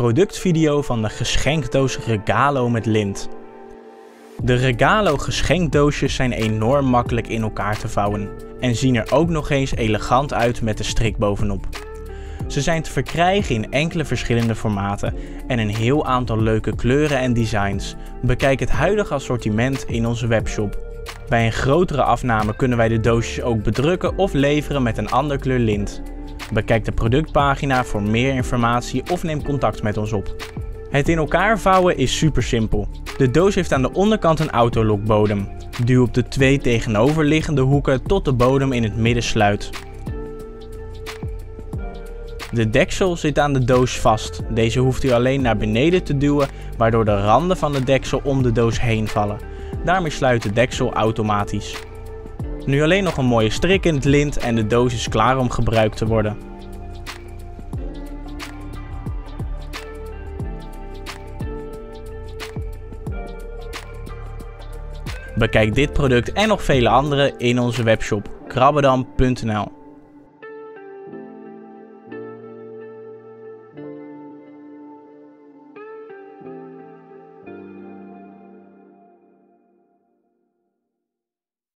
productvideo van de geschenkdoos Regalo met lint. De Regalo geschenkdoosjes zijn enorm makkelijk in elkaar te vouwen en zien er ook nog eens elegant uit met de strik bovenop. Ze zijn te verkrijgen in enkele verschillende formaten en een heel aantal leuke kleuren en designs. Bekijk het huidige assortiment in onze webshop. Bij een grotere afname kunnen wij de doosjes ook bedrukken of leveren met een ander kleur lint. Bekijk de productpagina voor meer informatie of neem contact met ons op. Het in elkaar vouwen is super simpel. De doos heeft aan de onderkant een autolock bodem. Duw op de 2 tegenoverliggende hoeken tot de bodem in het midden sluit. De deksel zit aan de doos vast. Deze hoeft u alleen naar beneden te duwen, waardoor de randen van de deksel om de doos heen vallen. Daarmee sluit de deksel automatisch. Nu alleen nog een mooie strik in het lint en de doos is klaar om gebruikt te worden. Bekijk dit product en nog vele andere in onze webshop krabbedam.nl.